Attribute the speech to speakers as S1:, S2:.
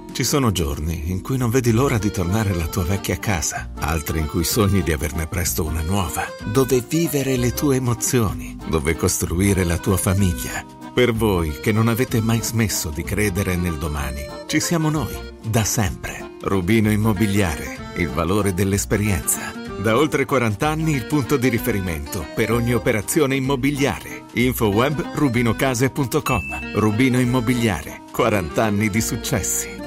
S1: Ci sono giorni in cui non vedi l'ora di tornare alla tua vecchia casa, altri in cui sogni di averne presto una nuova, dove vivere le tue emozioni, dove costruire la tua famiglia. Per voi che non avete mai smesso di credere nel domani, ci siamo noi, da sempre. Rubino Immobiliare, il valore dell'esperienza. Da oltre 40 anni il punto di riferimento per ogni operazione immobiliare. Info web rubinocase.com. Rubino Immobiliare, 40 anni di successi.